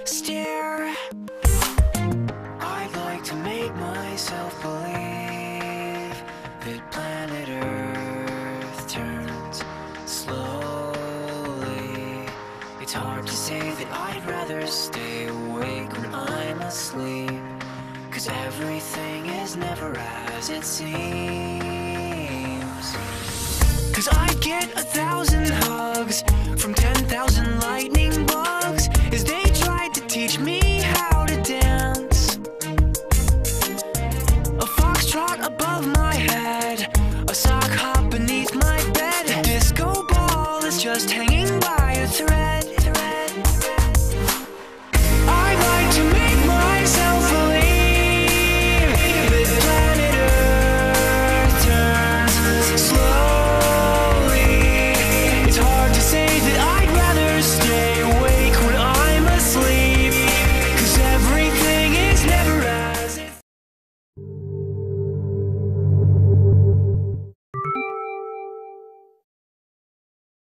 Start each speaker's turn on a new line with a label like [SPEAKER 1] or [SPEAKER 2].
[SPEAKER 1] steer. I'd like to make myself believe that planet Earth turns slowly. It's hard to say that I'd rather stay awake when I'm asleep, 'cause everything is never as it seems. 'Cause I'd get 1,000 hugs from 10,000 lightning